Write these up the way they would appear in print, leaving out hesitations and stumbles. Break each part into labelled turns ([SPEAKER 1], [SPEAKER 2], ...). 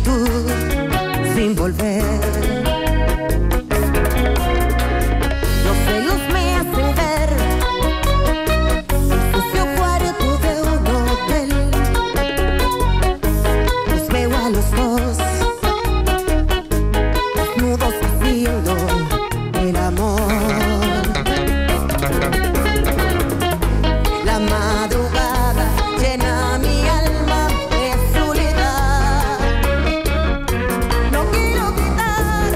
[SPEAKER 1] tú sin volver. Los celos me hacen ver el sucio cuarto de un hotel. Los veo a los dos desnudos haciendo el amor. La madrugada llena mi alma de soledad. No quiero gritar,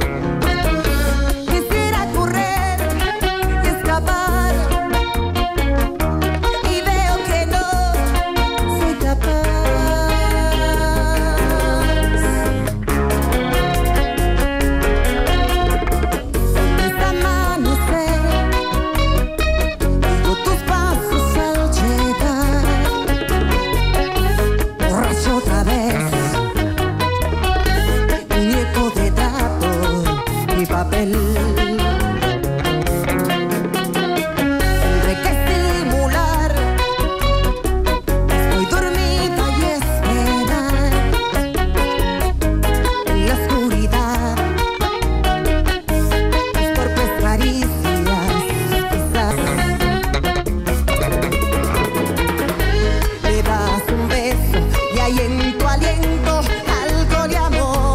[SPEAKER 1] quisiera correr y escapar, y veo que no soy capaz. Es amanecer, oigo tus pasos al llegar, borracho otra vez, muñeco de trapo y papel. Tendré que simular, estoy dormida y esperar en la oscuridad, tus torpes caricias quizás. Le das un beso y hay en tu aliento algo de amor.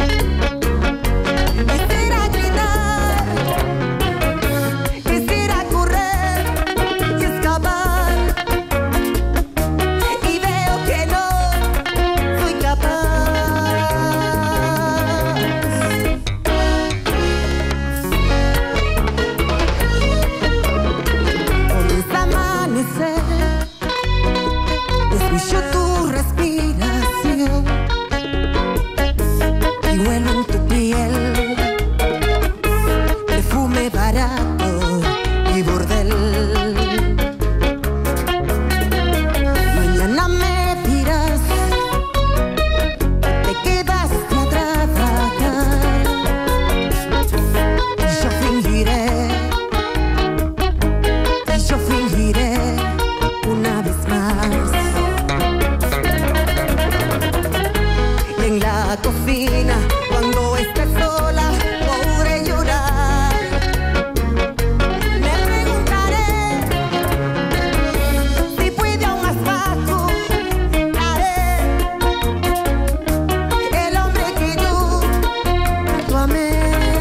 [SPEAKER 1] Quisiera gritar, quisiera correr y escapar, y veo que no soy capaz. Comienza a amanecer, escucho tu respiración y huelo en tu piel perfume barato y bordel. Mañana me dirás te quedaste a trabajar y yo fingiré una vez más. Y en la cocina, cuando estés sola, podré llorar. Me preguntaré si puede aún más bajo. Haré el hombre que yo tanto amé.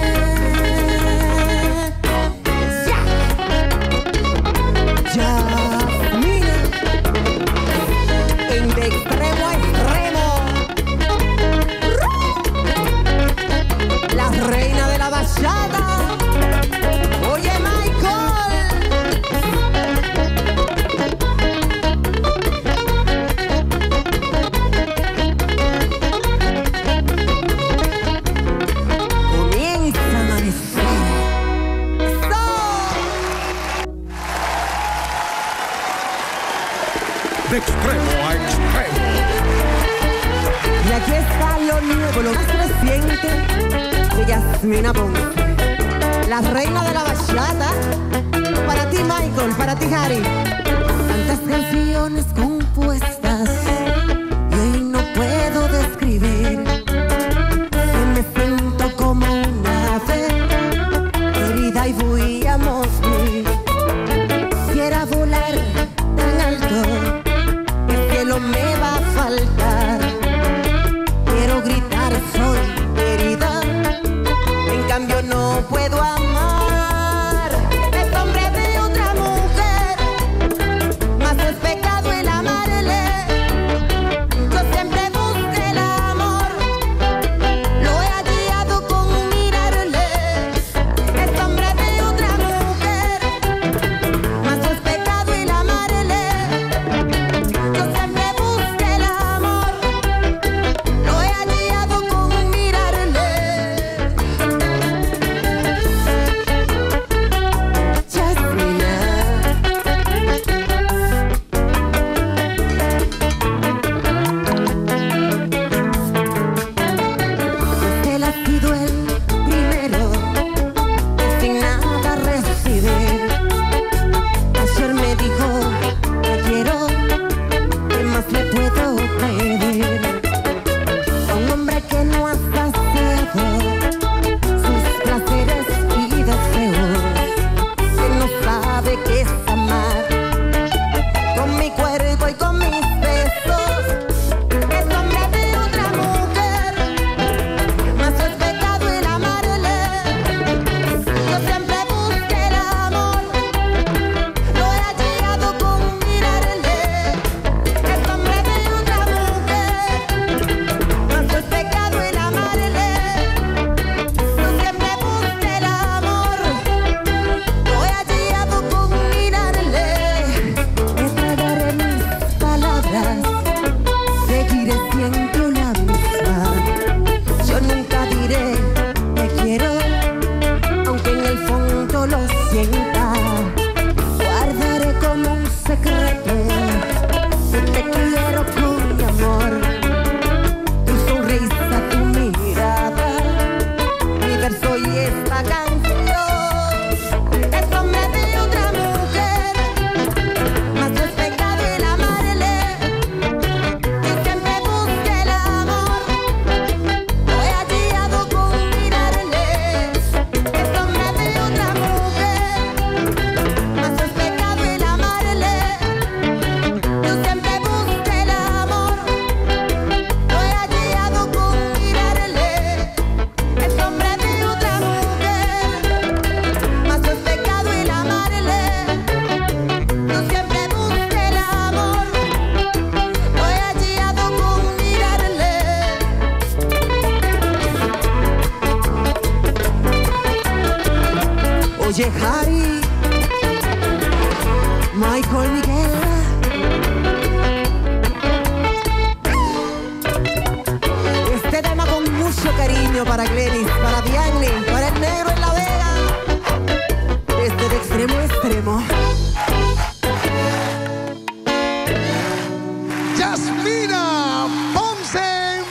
[SPEAKER 1] Ya, mira, en de extremo a extremo, la reina de la bachata. Oye, Michael, comienza a amanecer.
[SPEAKER 2] De extremo a extremo.
[SPEAKER 1] Y aquí está lo nuevo, lo más reciente de Yasmina Ponce, la reina de la bachata. Para ti, Michael, para ti, Harry. Tantas canciones compuestas y hoy no puedo describir que me siento como una ave herida y voy a morir. Quiero volar tan alto que el cielo me va a faltar. Quiero gritar soy herida, en cambio no puedo amar. Es hombre de otra mujer, más es pecado el amarle. Michael Miguel. Este tema con mucho cariño para Glenis, para Diane, para el negro en La Vega. Desde de extremo a extremo.
[SPEAKER 2] Yasmina Ponce en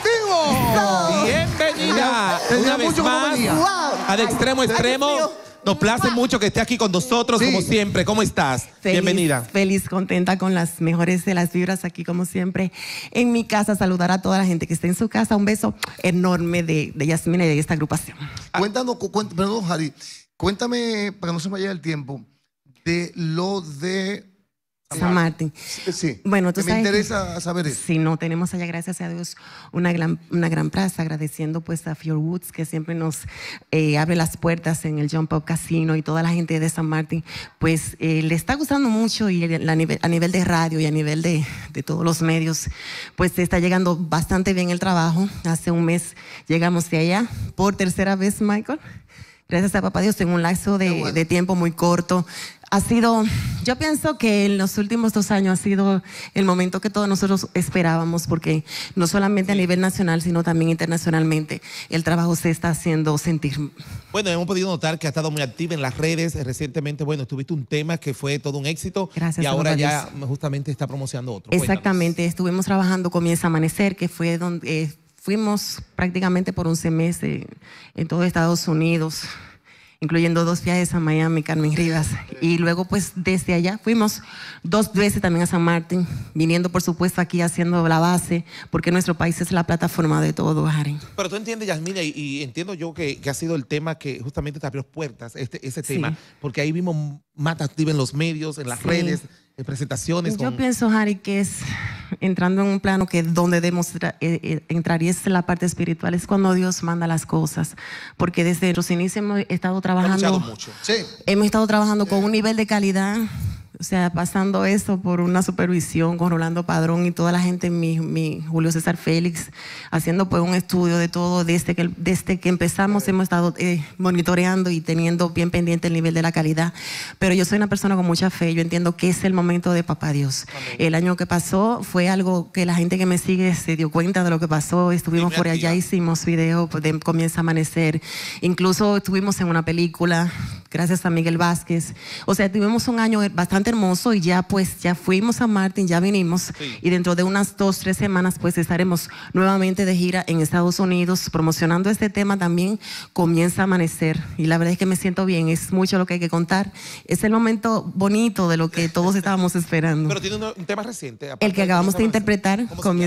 [SPEAKER 2] vivo.
[SPEAKER 3] Bienvenida una vez más a De Extremo a Extremo. Nos place mucho que esté aquí con nosotros, como siempre. ¿Cómo estás? Bienvenida.
[SPEAKER 1] Feliz, contenta, con las mejores de las vibras aquí, como siempre. En mi casa, saludar a toda la gente que esté en su casa. Un beso enorme de Yasmina y de esta agrupación.
[SPEAKER 2] Cuéntanos, perdón, Jari, cuéntame, para que no se me vaya el tiempo, de lo de
[SPEAKER 1] San Martín.
[SPEAKER 2] Sí,
[SPEAKER 1] bueno, tú
[SPEAKER 2] me interesa saber eso.
[SPEAKER 1] Sí, no, tenemos allá, gracias a Dios, una gran plaza, agradeciendo pues a Fjord Woods, que siempre nos abre las puertas en el Jump Up Casino, y toda la gente de San Martín, pues le está gustando mucho, y a nivel de radio y a nivel de todos los medios, pues está llegando bastante bien el trabajo. Hace un mes llegamos de allá, por tercera vez, Michael. Gracias a papá Dios, en un lapso de tiempo muy corto. Ha sido, yo pienso que en los últimos 2 años ha sido el momento que todos nosotros esperábamos, porque no solamente a nivel nacional, sino también internacionalmente, el trabajo se está haciendo sentir.
[SPEAKER 3] Bueno, hemos podido notar que ha estado muy activa en las redes. Recientemente, bueno, tuviste un tema que fue todo un éxito.
[SPEAKER 1] Gracias.
[SPEAKER 3] Y ahora ya justamente está promocionando otro.
[SPEAKER 1] Exactamente,
[SPEAKER 3] Cuéntanos.
[SPEAKER 1] Estuvimos trabajando Comienza a Amanecer, que fue donde fuimos prácticamente por un semestre en todo Estados Unidos, incluyendo 2 viajes a Miami, Carmen Rivas, y luego pues desde allá fuimos 2 veces también a San Martín, viniendo por supuesto aquí haciendo la base, porque nuestro país es la plataforma de todo, Harry.
[SPEAKER 3] Pero tú entiendes, Yasmina, y entiendo yo que ha sido el tema que justamente te abrió puertas, ese tema, porque ahí vimos más activa en los medios, en las redes, en presentaciones.
[SPEAKER 1] Yo pienso, Harry, que es entrando en un plano que donde debemos entrar, y es la parte espiritual, es cuando Dios manda las cosas, porque desde los inicios hemos estado trabajando
[SPEAKER 3] mucho.
[SPEAKER 2] Sí.
[SPEAKER 1] Hemos estado trabajando con un nivel de calidad, o sea, pasando eso por una supervisión con Rolando Padrón y toda la gente, mi Julio César Félix, haciendo pues un estudio de todo. Desde que empezamos hemos estado monitoreando y teniendo bien pendiente el nivel de la calidad. Pero yo soy una persona con mucha fe, yo entiendo que es el momento de papá Dios. Amén. El año que pasó fue algo que la gente que me sigue se dio cuenta de lo que pasó. Estuvimos por allá, hicimos video de Comienza a Amanecer, incluso estuvimos en una película, gracias a Miguel Vázquez. O sea, tuvimos un año bastante hermoso, y ya fuimos a Martín, ya vinimos, y dentro de unas 2-3 semanas pues estaremos nuevamente de gira en Estados Unidos promocionando este tema también, Comienza a Amanecer, y la verdad es que me siento bien, es mucho lo que hay que contar, es el momento bonito de lo que todos estábamos esperando.
[SPEAKER 3] Pero tiene un tema reciente.
[SPEAKER 1] El que acabamos de interpretar,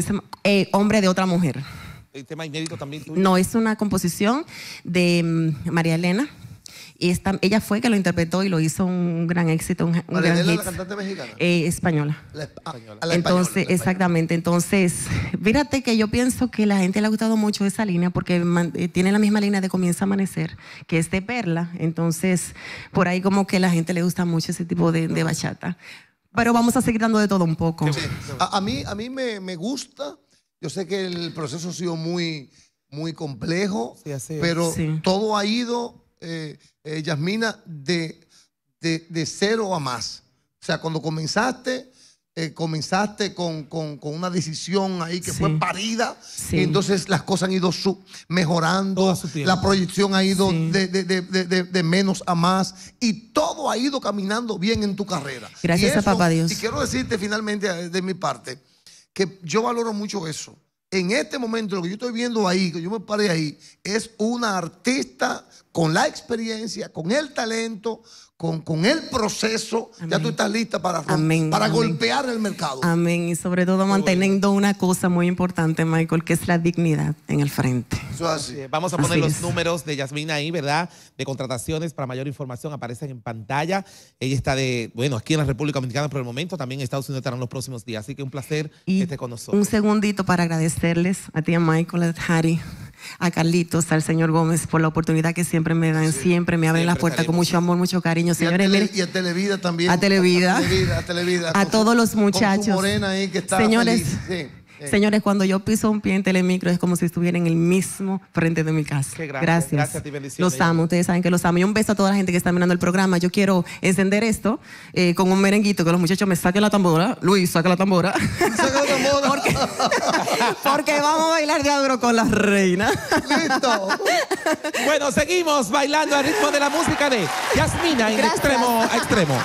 [SPEAKER 1] Hombre de otra mujer.
[SPEAKER 3] ¿El tema inédito también tuyo?
[SPEAKER 1] No, es una composición de María Elena. Y ella fue que lo interpretó y lo hizo un gran éxito, un gran hit.
[SPEAKER 2] ¿La cantante mexicana?
[SPEAKER 1] Española. Entonces, exactamente. Entonces, fíjate que yo pienso que a la gente le ha gustado mucho esa línea, porque tiene la misma línea de Comienza a Amanecer, que es de Perla. Entonces, por ahí como que a la gente le gusta mucho ese tipo de bachata. Pero vamos a seguir dando de todo un poco.
[SPEAKER 2] Sí. A mí me gusta. Yo sé que el proceso ha sido muy complejo, pero todo ha ido... Yasmina, de 0 a más. O sea, cuando comenzaste con una decisión ahí que fue parida, y entonces las cosas han ido mejorando, la proyección ha ido de menos a más, y todo ha ido caminando bien en tu carrera.
[SPEAKER 1] Gracias a papá Dios.
[SPEAKER 2] Y quiero decirte finalmente de mi parte que yo valoro mucho eso. En este momento, lo que yo estoy viendo ahí, que yo me paré ahí, es una artista con la experiencia, con el talento, con el proceso. Amén. Ya tú estás lista para golpear el mercado.
[SPEAKER 1] Amén. Y sobre todo manteniendo una cosa muy importante, Michael, que es la dignidad en el frente.
[SPEAKER 2] Eso es así.
[SPEAKER 3] Vamos a poner los números de Yasmina ahí, ¿verdad? De contrataciones. Para mayor información aparecen en pantalla. Ella está aquí en la República Dominicana por el momento. También en Estados Unidos estarán los próximos días. Así que un placer que esté con nosotros.
[SPEAKER 1] Un segundito para agradecerles a ti, a Michael, a Harry, a Carlitos, al señor Gómez, por la oportunidad que siempre me dan, siempre me abren la puerta con mucho amor, mucho cariño. Señores,
[SPEAKER 2] y a Televida también.
[SPEAKER 1] A Televida.
[SPEAKER 2] A Televida.
[SPEAKER 1] A todos los muchachos.
[SPEAKER 2] Con su morena ahí que está
[SPEAKER 1] señores,
[SPEAKER 2] feliz.
[SPEAKER 1] Señores, cuando yo piso un pie en Telemicro es como si estuviera en el mismo frente de mi casa.
[SPEAKER 3] Qué gracias. Gracias a ti, bendiciones.
[SPEAKER 1] Los amo, ustedes saben que los amo. Y un beso a toda la gente que está mirando el programa. Yo quiero encender esto con un merenguito, que los muchachos me saquen la tambora. Luis, saca la tambora.
[SPEAKER 2] Saca la tambora.
[SPEAKER 1] porque vamos a bailar de agro con la reina.
[SPEAKER 2] Listo.
[SPEAKER 3] Bueno, seguimos bailando al ritmo de la música de Yasmina en extremo a extremo.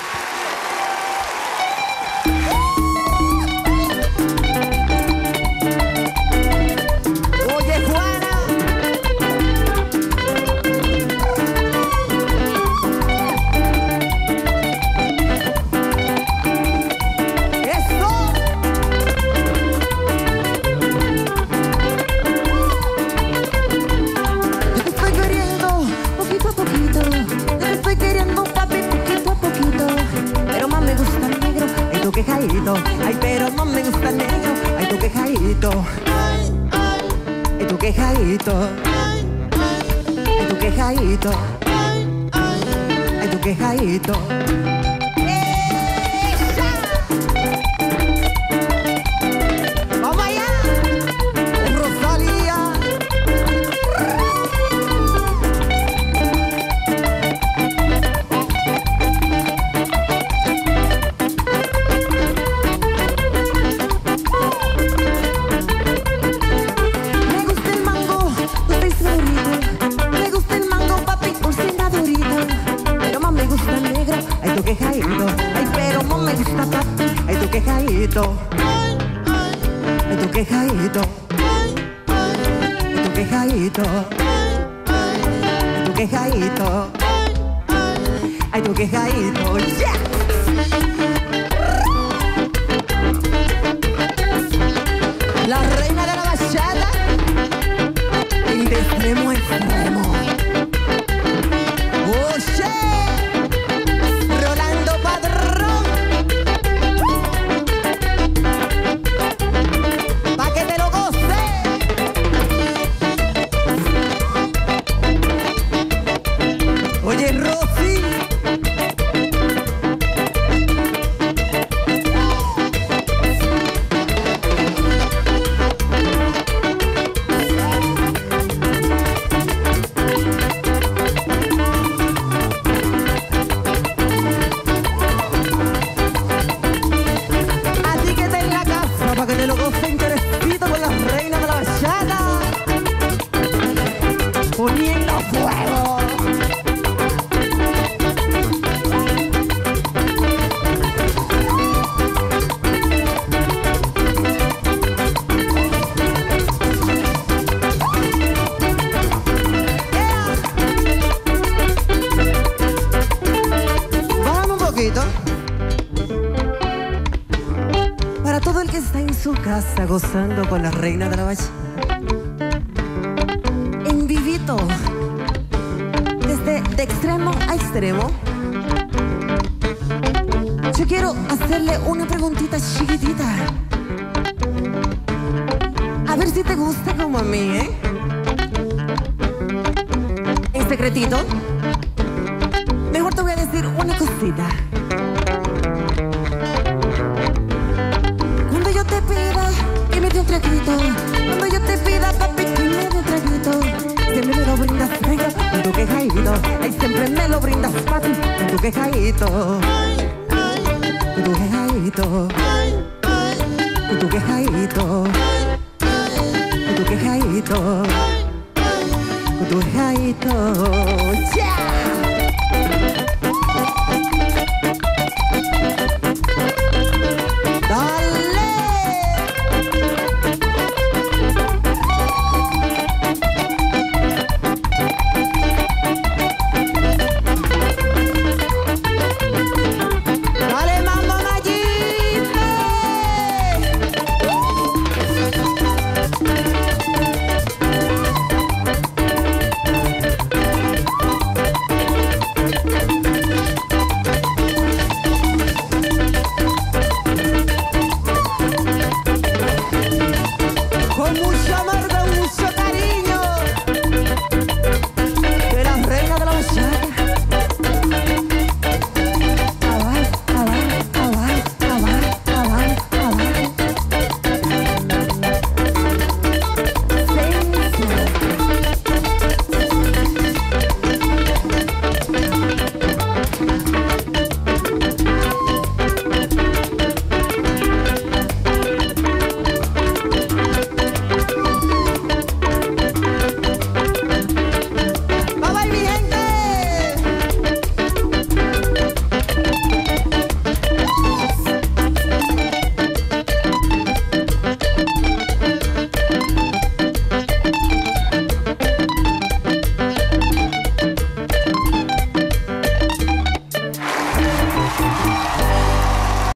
[SPEAKER 1] Ay, pero no me gusta el negro. Ay, tu quejadito. Ay, tu quejadito. Ay, tu quejadito. Ay, tu quejadito. ¡Vamos allá! Rosalía. Ay, pero no me gusta papi. Ay, tu quejadito. Ay, tu quejadito. Ay, tu quejadito. Ay, tu quejadito. Ay, tu quejadito. ¡Yeah! La reina de la bachata. De extremo a extremo. ¡Oh, yeah! Poniendo fuego. Vamos un poquito. Para todo el que está en su casa gozando con la reina de la bachata. Vivito, desde de extremo a extremo. Yo quiero hacerle una preguntita chiquitita. A ver si te gusta como a mí, ¿eh? En secretito. Mejor te voy a decir una cosita. Cuando yo te pida que me dé un traguito, cuando yo te pida, papi, que me dé un traguito, siempre me lo brindas negro con tu quejadito. Ay, siempre me lo brindas papi con tu quejadito. Con tu quejadito. Con tu quejadito. Con tu quejadito. Con tu quejadito. ¡Yeah!